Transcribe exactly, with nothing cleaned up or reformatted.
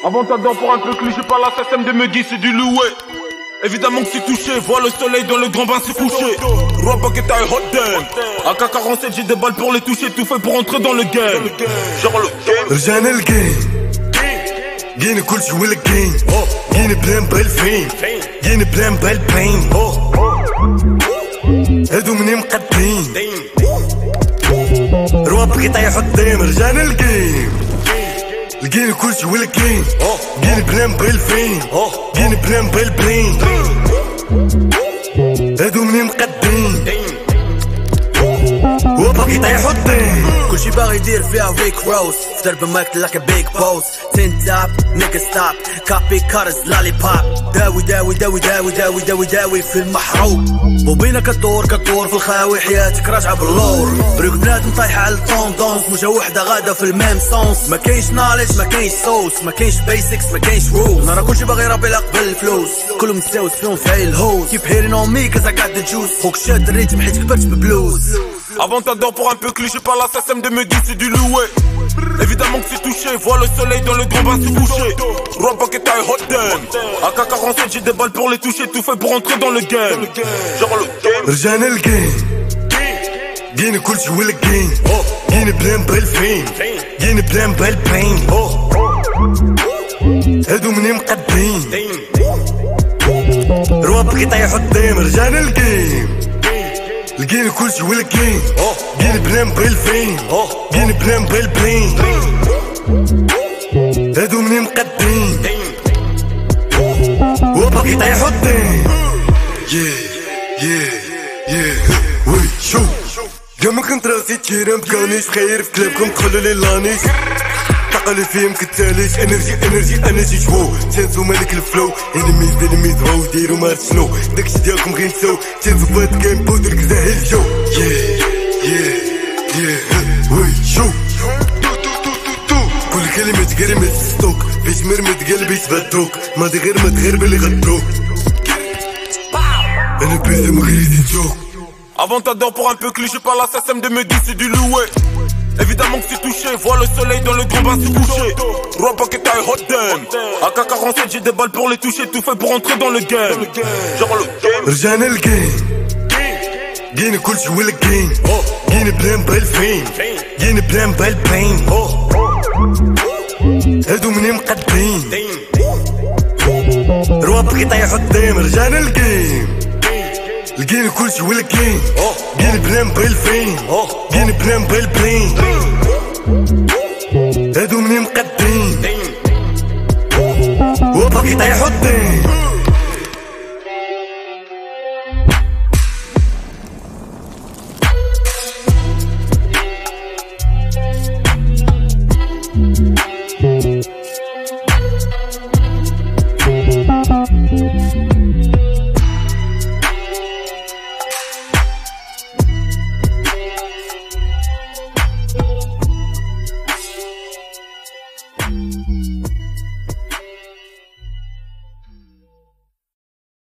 Avant t'adore pour un peu cliché par l'assassin de Muggy, c'est du loué. Évidemment que c'est touché, vois le soleil dans le grand bain se coucher. Roi Bucket I hot damn. A K quarante-sept j'ai des balles pour les toucher, tout fait pour entrer dans le game. Genre le game. رجعنا الجيم جينا كل شي ولا جيم جينا بلان بالفين جينا بلان بالبين هادو مني مقدين روا بقي طايح قدام رجعنا الجيم لقينا كل شي ولا جيم جينا بلان بالفين جينا بلان بالبين هادو مني مقدين وباقي طايح قدام كلشي باغي يدير فيها ريك روز في درب ماك لاك بيج بوس تين تاب نيجا ستوب كابي كارز لالي باب داوي داوي داوي داوي داوي داوي داوي في المحروق وبينا كدور كدور في الخاوي حياتك راجعه باللور بريك بنادم طايحه على الطون دونس موجه وحده غاده في الميم سونس ما كاينش نالج ما كاينش صوص ما كاينش بيسكس ما كاينش رولز راه كلشي باغي يربي لا قبل الفلوس كلهم مستوس فيهم في عين الهوز كيف هيرين اون مي كازا قاعد الجوز خوك شاد الريتم حيت كبرت ببلوز. Avant t'adore pour un peu cliché par l'assassin de Muggy, c'est du loué. Évidemment que c'est touché, vois le soleil dans le grand bain se coucher. Roi Bucket I hot damn. A K quarante-sept j'ai des balles pour les toucher, tout fait pour entrer dans le game. Genre le game. رجعنا الجيم جينا كل شي ولا جيم جينا بلان بالفين جينا بلان بالبين هادو مني مقدين روا بقي طايح قدام رجعنا الجيم لقينا كل شي ولا جيم جينا بلان بالفين جينا بلان بالبين هادو مني مقدين وباقي طايح قدام yeah yeah yeah وي شو كما كنت راسي تيرا مكانيش خير في كلابكم دخلوا لي لانيش طاقة فيهم كتاليش انرجي انرجي انرجي شو تنسو مالك الفلو انميز انميز هو ديرو ما شنو داكشي ديالكم غير نساو تنسو فهاد كاين بودر كزاهل جو yeah yeah yeah وي شو كل كلمة تقرمت ستوك فيش مرمت قلبي تبدوك ماضي غير ما تغرب اللي غدروك انا بيزي مغريزي جوك. Avant t'adore pour un peu cliché par l'assassin de Muggy, c'est du loué. Évidemment que c'est touché, vois le soleil dans le grand bain se coucher. Roi Bucket I hot damn. A K quarante-sept j'ai des balles pour les toucher, tout fait pour entrer dans le game. Genre le game. رجعنا الجيم جينا كل شي ولا جيم جينا بلان بالفين جينا بلان بالبين هادو مني مقدين روا بقي طايح قدام رجعنا الجيم لقينا كل شي ولا جيم جينا بلان بالفين جينا بلان بالبين هادو مني مقدين وباقي طايح قدام.